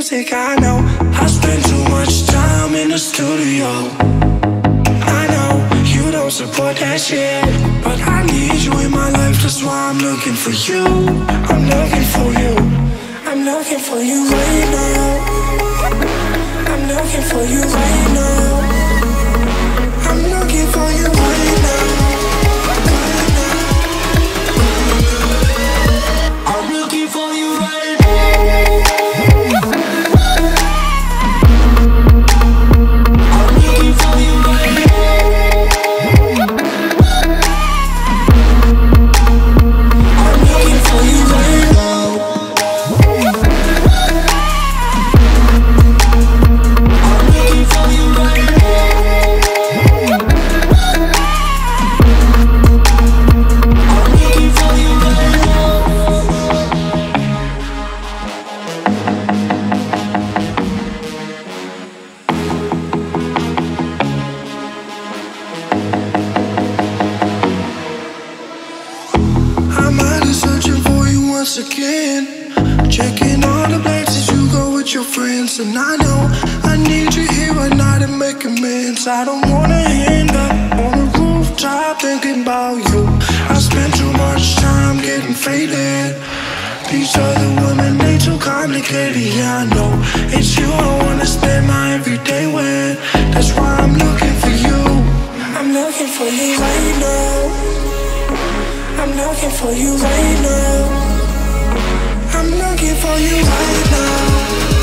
music, I know. I spend too much time in the studio. I know you don't support that shit, but I need you in my life, that's why I'm looking for you. I'm looking for you. I'm looking for you right now. I'm looking for you right now. I'm looking for you right now. I'm looking for you right now. I'm looking for you right now. I'm looking for you right now. I'm looking for you right now. I'm looking for you right now. I'm out here searching for you once again, checking all the places you go with your friends. And I know I need you here right now to make amends. I don't wanna end up on the rooftop thinking about you. I spend too much time getting faded. These other women, they too complicated. Yeah, I know it's you I wanna spend my everyday with. That's why I'm looking for you. I'm looking for you right now. I'm looking for you right now. I'm looking for you right now.